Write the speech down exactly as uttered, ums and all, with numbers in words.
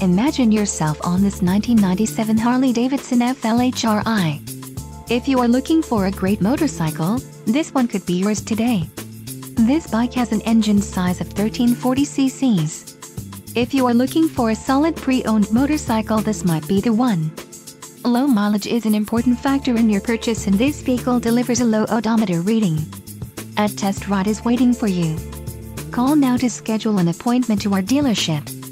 Imagine yourself on this nineteen ninety-seven Harley-Davidson F L H R I. If you are looking for a great motorcycle, this one could be yours today. This bike has an engine size of thirteen forty c c's. If you are looking for a solid pre-owned motorcycle, this might be the one. Low mileage is an important factor in your purchase, and this vehicle delivers a low odometer reading. A test ride is waiting for you. Call now to schedule an appointment to our dealership.